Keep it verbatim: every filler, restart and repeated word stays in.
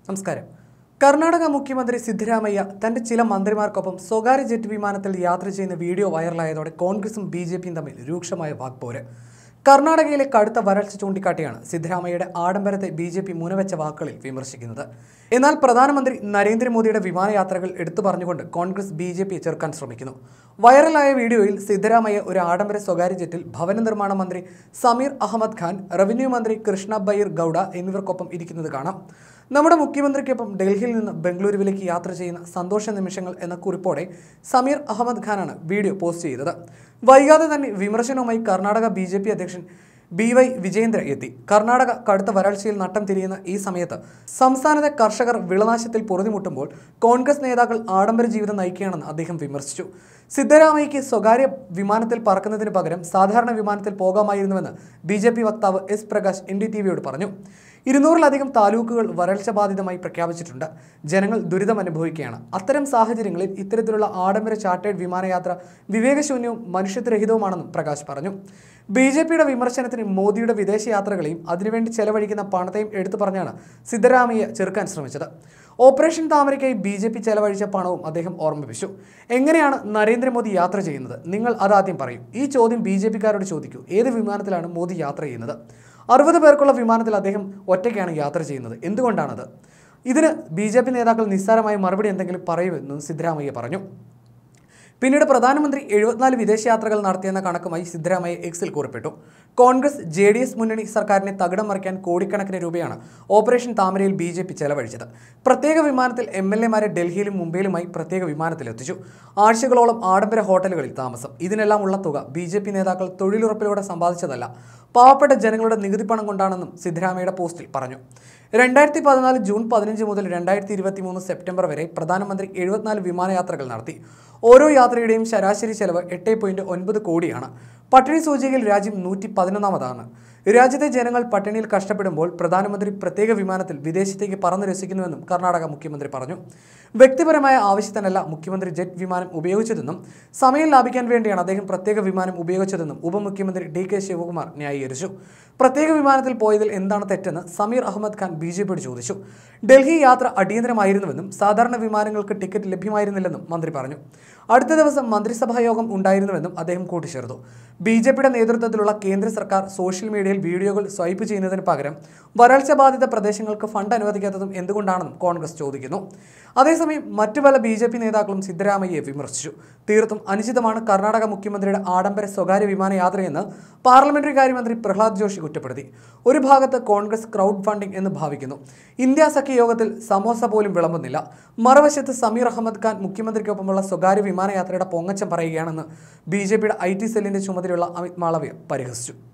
നമസ്കാരം. കർണാടക മുഖ്യമന്ത്രി സിദ്ധരാമയ്യ തന്റെ ചില മന്ത്രിമാർക്കൊപ്പം സ്വകാര്യ ജെറ്റ് വിമാനത്തിൽ യാത്ര ചെയ്യുന്ന വീഡിയോ വൈറലായതോടെ കോൺഗ്രസും ബി ജെ പിയും തമ്മിൽ രൂക്ഷമായ വാക്പോര്. കർണാടകയിലെ കടുത്ത വരൾച്ച ചൂണ്ടിക്കാട്ടിയാണ് സിദ്ധരാമയ്യയുടെ ആഡംബരത്തെ ബി ജെ പി മുനവെച്ച വാക്കുകളിൽ വിമർശിക്കുന്നത്. എന്നാൽ പ്രധാനമന്ത്രി നരേന്ദ്രമോദിയുടെ വിമാനയാത്രകൾ എടുത്തു പറഞ്ഞുകൊണ്ട് കോൺഗ്രസ് ബി ജെ പിയെ ചെറുക്കാൻ ശ്രമിക്കുന്നു. വൈറലായ വീഡിയോയിൽ സിദ്ധരാമയ്യ ഒരു ആഡംബര സ്വകാര്യ ജെറ്റിൽ ഭവന നിർമ്മാണ മന്ത്രി സമീർ അഹമ്മദ് ഖാൻ, റവന്യൂ മന്ത്രി കൃഷ്ണ ബൈർ ഗൌഡ എന്നിവർക്കൊപ്പം ഇരിക്കുന്നത് കാണാം. നമ്മുടെ മുഖ്യമന്ത്രിക്കൊപ്പം ഡൽഹിയിൽ നിന്ന് ബംഗളൂരുവിലേക്ക് യാത്ര ചെയ്യുന്ന സന്തോഷ നിമിഷങ്ങൾ എന്ന കുറിപ്പോടെ സമീർ അഹമ്മദ് ഖാനാണ് വീഡിയോ പോസ്റ്റ് ചെയ്തത്. വൈകാതെ തന്നെ വിമർശനവുമായി കർണാടക ബി ജെ പി അധ്യക്ഷൻ ബി വൈ വിജയേന്ദ്ര എത്തി. കർണാടക കടുത്ത വരൾച്ചയിൽ നട്ടം തിരിയുന്ന ഈ സമയത്ത് സംസ്ഥാനത്തെ കർഷകർ വിളനാശത്തിൽ പൊറുതിമുട്ടുമ്പോൾ കോൺഗ്രസ് നേതാക്കൾ ആഡംബര ജീവിതം നയിക്കുകയാണെന്ന് അദ്ദേഹം വിമർശിച്ചു. സിദ്ധരാമയ്യയ്ക്ക് സ്വകാര്യ വിമാനത്തിൽ പറക്കുന്നതിന് പകരം സാധാരണ വിമാനത്തിൽ പോകാമായിരുന്നുവെന്ന് ബി ജെ പി വക്താവ് S Prakash N D T വിയോട് പറഞ്ഞു. ഇരുന്നൂറിലധികം താലൂക്കുകൾ വരൾച്ച ബാധിതമായി പ്രഖ്യാപിച്ചിട്ടുണ്ട്. ജനങ്ങൾ ദുരിതം അനുഭവിക്കുകയാണ്. അത്തരം സാഹചര്യങ്ങളിൽ ഇത്തരത്തിലുള്ള ആഡംബര ചാർട്ടേഡ് വിമാനയാത്ര വിവേകശൂന്യവും മനുഷ്യത്വരഹിതവുമാണെന്നും പ്രകാശ് പറഞ്ഞു. ബി ജെ പിയുടെ വിമർശനത്തിന് മോദിയുടെ വിദേശയാത്രകളെയും അതിനുവേണ്ടി ചെലവഴിക്കുന്ന പണത്തെയും എടുത്തു പറഞ്ഞാണ് സിദ്ധരാമയ്യ ചെറുക്കാൻ ശ്രമിച്ചത്. ഓപ്പറേഷൻ താമരയ്ക്കായി ബി ജെ പി ചെലവഴിച്ച പണവും അദ്ദേഹം ഓർമ്മിപ്പിച്ചു. എങ്ങനെയാണ് നരേന്ദ്രമോദി യാത്ര ചെയ്യുന്നത്? നിങ്ങൾ അതാദ്യം പറയും. ഈ ചോദ്യം ബി ജെ പിക്കാരോട് ചോദിക്കൂ. ഏത് വിമാനത്തിലാണ് മോദി യാത്ര ചെയ്യുന്നത്? അറുപത് പേർക്കുള്ള വിമാനത്തിൽ അദ്ദേഹം ഒറ്റയ്ക്കാണ് യാത്ര ചെയ്യുന്നത്. എന്തുകൊണ്ടാണത്? ഇതിന് ബി ജെ പി നേതാക്കൾ നിസ്സാരമായ മറുപടി എന്തെങ്കിലും പറയുമെന്നും സിദ്ധരാമയ്യ പറഞ്ഞു. പിന്നീട് പ്രധാനമന്ത്രി എഴുപത്തിനാല് വിദേശയാത്രകൾ നടത്തിയെന്ന കണക്കുമായി സിദ്ധരാമയ്യ എക്സിൽ കുറിപ്പിട്ടു. കോൺഗ്രസ് ജെ ഡി എസ് മുന്നണി സർക്കാരിനെ തകിടം മറിക്കാൻ കോടിക്കണക്കിന് രൂപയാണ് ഓപ്പറേഷൻ താമരയിൽ ബി ജെ പി ചെലവഴിച്ചത്. പ്രത്യേക വിമാനത്തിൽ എം എൽ എമാരെ ഡൽഹിയിലും മുംബൈയിലുമായി പ്രത്യേക വിമാനത്തിലെത്തിച്ചു. ആഴ്ചകളോളം ആഡംബര ഹോട്ടലുകളിൽ താമസം. ഇതിനെല്ലാം ഉള്ള തുക ബി ജെ പി നേതാക്കൾ തൊഴിലുറപ്പിലൂടെ സമ്പാദിച്ചതല്ല, പാവപ്പെട്ട ജനങ്ങളുടെ നികുതി പണം കൊണ്ടാണെന്നും സിദ്ധരാമയ്യയുടെ പോസ്റ്റിൽ പറഞ്ഞു. രണ്ടായിരത്തി പതിനാല് ജൂൺ പതിനഞ്ച് മുതൽ രണ്ടായിരത്തി ഇരുപത്തി മൂന്ന് സെപ്റ്റംബർ വരെ പ്രധാനമന്ത്രി എഴുപത്തിനാല് വിമാനയാത്രകൾ നടത്തി. ഓരോ യാത്രയുടെയും ശരാശരി ചെലവ് എട്ട് പോയിന്റ് ഒൻപത് കോടിയാണ്. പട്ടിണി സൂചികയിൽ രാജ്യം നൂറ്റി പതിനൊന്നാമതാണ്. രാജ്യത്തെ ജനങ്ങൾ പട്ടിണിയിൽ കഷ്ടപ്പെടുമ്പോൾ പ്രധാനമന്ത്രി പ്രത്യേക വിമാനത്തിൽ വിദേശത്തേക്ക് പറന്നു രസിക്കുന്നുവെന്നും കർണാടക മുഖ്യമന്ത്രി പറഞ്ഞു. വ്യക്തിപരമായ ആവശ്യത്തിനല്ല മുഖ്യമന്ത്രി ജെറ്റ് വിമാനം ഉപയോഗിച്ചതെന്നും സമയം ലാഭിക്കാൻ വേണ്ടിയാണ് അദ്ദേഹം പ്രത്യേക വിമാനം ഉപയോഗിച്ചതെന്നും ഉപമുഖ്യമന്ത്രി ഡി കെ ശിവകുമാർ ന്യായീകരിച്ചു. പ്രത്യേക വിമാനത്തിൽ പോയതിൽ എന്താണ് തെറ്റെന്ന് സമീർ അഹമ്മദ് ഖാൻ ബി ജെ പിയോട് ചോദിച്ചു. ഡൽഹി യാത്ര അടിയന്തരമായിരുന്നുവെന്നും സാധാരണ വിമാനങ്ങൾക്ക് ടിക്കറ്റ് ലഭ്യമായിരുന്നില്ലെന്നും മന്ത്രി പറഞ്ഞു. അടുത്ത ദിവസം മന്ത്രിസഭാ യോഗം ഉണ്ടായിരുന്നുവെന്നും അദ്ദേഹം കൂട്ടിച്ചേർത്തു. ബി ജെ പിയുടെ നേതൃത്വത്തിലുള്ള കേന്ദ്ര സർക്കാർ സോഷ്യൽ മീഡിയയിൽ വീഡിയോകൾ സ്വൈപ്പ് ചെയ്യുന്നതിന് പകരം വരൾച്ച ബാധിത പ്രദേശങ്ങൾക്ക് ഫണ്ട് അനുവദിക്കാത്തതും എന്തുകൊണ്ടാണെന്നും കോൺഗ്രസ് ചോദിക്കുന്നു. അതേസമയം മറ്റു പല ബി ജെ പി നേതാക്കളും സിദ്ധരാമയ്യയെ വിമർശിച്ചു. തീർത്തും അനുചിതമാണ് കർണാടക മുഖ്യമന്ത്രിയുടെ ആഡംബര സ്വകാര്യ വിമാനയാത്രയെന്ന് പാർലമെന്ററി കാര്യമന്ത്രി പ്രഹ്ലാദ് ജോഷി കുറ്റപ്പെടുത്തി. ഒരു ഭാഗത്ത് കോൺഗ്രസ് ക്രൗഡ് ഫണ്ടിംഗ് എന്ന് ഭാവിക്കുന്നു. ഇന്ത്യ സഖ്യ യോഗത്തിൽ സമോസ പോലും വിളമ്പുന്നില്ല. മറുവശത്ത് സമീർ അഹമ്മദ് ഖാൻ മുഖ്യമന്ത്രിക്കൊപ്പമുള്ള സ്വകാര്യ വിമാനയാത്രയുടെ പൊങ്ങച്ചം പറയുകയാണെന്ന് ബി ജെ പിയുടെ ഐ ടി സെല്ലിന്റെ ചുമതലയുള്ള അമിത് മാളവ്യ പരിഹസിച്ചു.